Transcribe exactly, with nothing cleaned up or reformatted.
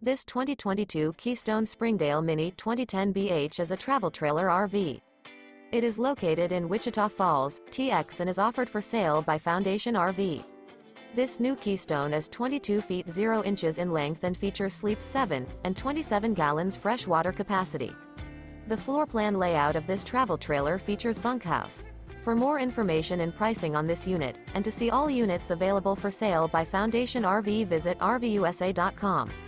This twenty twenty-two Keystone Springdale Mini twenty ten B H is a travel trailer R V. It is located in Wichita Falls, T X and is offered for sale by Foundation R V. This new Keystone is twenty-two feet zero inches in length and features sleep seven and twenty-seven gallons fresh water capacity. The floor plan layout of this travel trailer features bunkhouse. For more information and pricing on this unit, and to see all units available for sale by Foundation R V, visit R V U S A dot com.